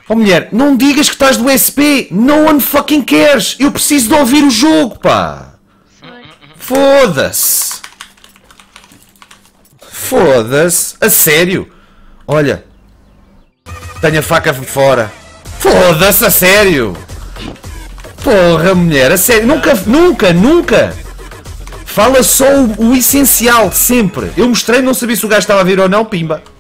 Oh mulher, não digas que estás do SP. No one fucking cares. Eu preciso de ouvir o jogo, pá. Foda-se. Foda-se. A sério. Olha. Tenho a faca fora. Foda-se, a sério. Porra, mulher, a sério. Nunca. Fala só o essencial, sempre. Eu mostrei, não sabia se o gajo estava a vir ou não, pimba.